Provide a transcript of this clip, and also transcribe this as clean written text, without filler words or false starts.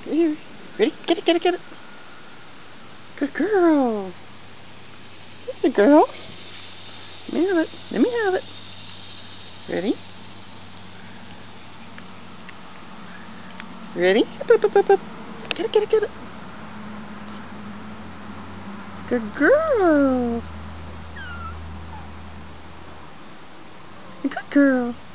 Here. Ready? Get it, get it, get it. Good girl. Good girl. Let me have it. Let me have it. Ready? Ready? Up, up, up, up. Get it, get it, get it. Good girl. Good girl.